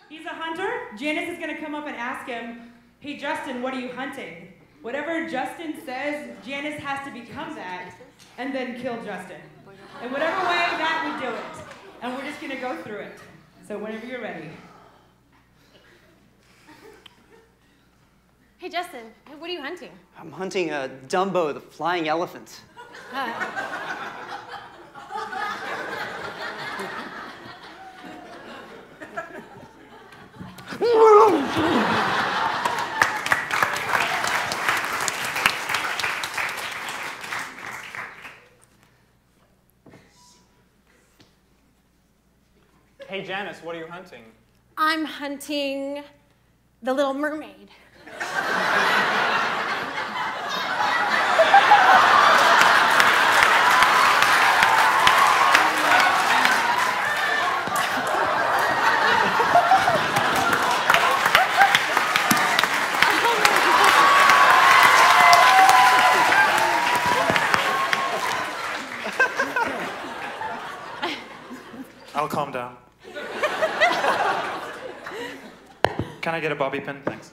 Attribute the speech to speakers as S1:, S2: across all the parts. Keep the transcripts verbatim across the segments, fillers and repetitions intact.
S1: He's a hunter. Janice is going to come up and ask him, hey, Justin, what are you hunting? Whatever Justin says, Janice has to become that and then kill Justin. In whatever way that we do it. And we're just going to go through it. So whenever you're ready.
S2: Hey, Justin, what are you hunting?
S3: I'm hunting a Dumbo, the flying elephant.
S2: Uh.
S4: Hey, Janice, what are you hunting?
S2: I'm hunting the Little Mermaid.
S4: I'll calm down. Can I get a bobby pin? Thanks.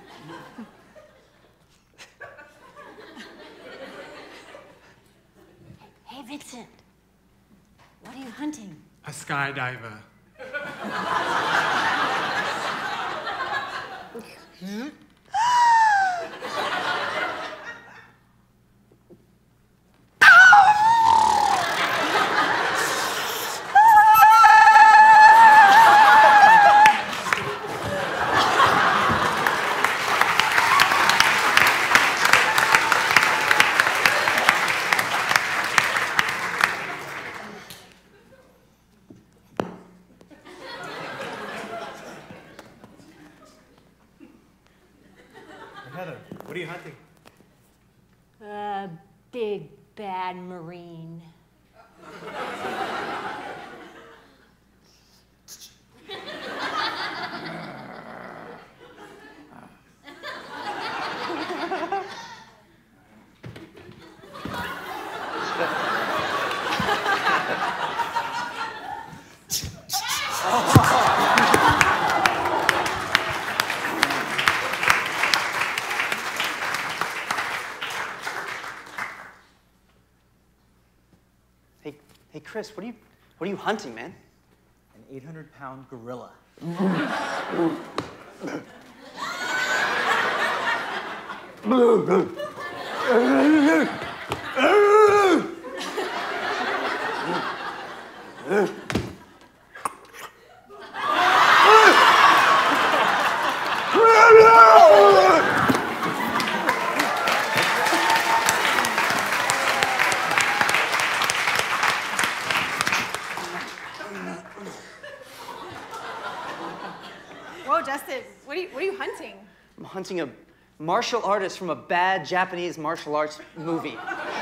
S2: Hey, Vincent, what are you hunting?
S5: A skydiver.
S2: Hmm?
S5: Heather, what are you hunting?
S2: A big bad marine.
S3: Hey, hey, Chris, what are you, what are you hunting, man?
S6: An eight hundred pound gorilla.
S2: Whoa, Justin, what are you, what are you hunting?
S3: I'm hunting a martial artist from a bad Japanese martial arts movie.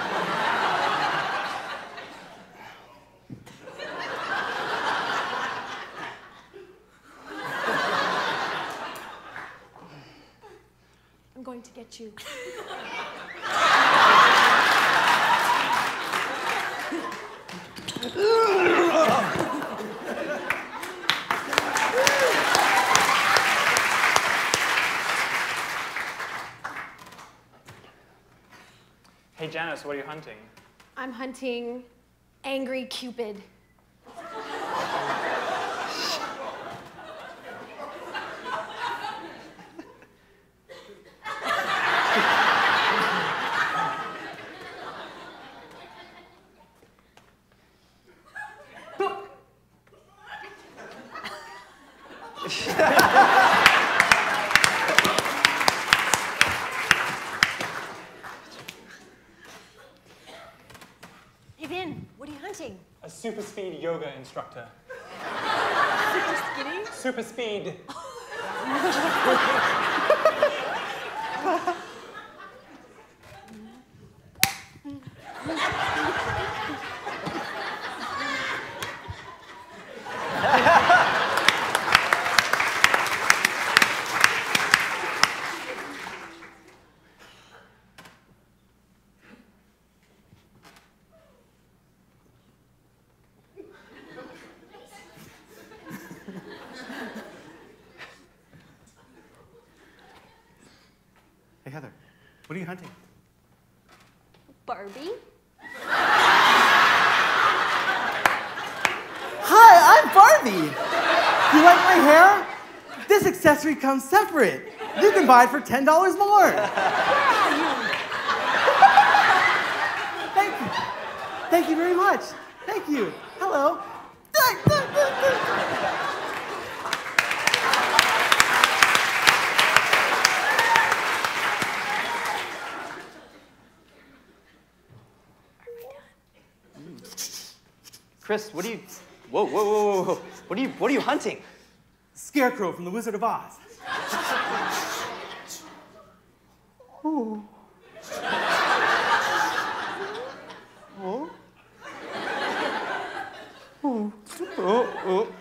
S2: I'm going to get you.
S4: Hey, Janice, what are you hunting?
S2: I'm hunting Angry Cupid. Hey, Vin, what are you hunting?
S4: A super speed yoga instructor.
S2: Super skinny?
S4: Super speed.
S5: Hey, Heather, what are you hunting?
S2: Barbie?
S7: Hi, I'm Barbie. You like my hair? This accessory comes separate. You can buy it for ten dollars more. Thank you. Thank you very much. Thank you. Hello.
S3: Chris, what are you? Whoa, whoa, whoa, whoa, whoa! What are you? What are you hunting?
S7: Scarecrow from The Wizard of Oz. Oh. Oh. Oh. Oh. Oh.